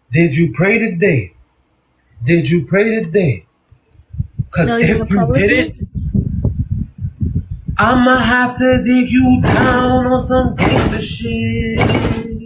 Did you pray today? Did you pray today? Cause if you didn't, I'ma have to dig you down on some gangster shit.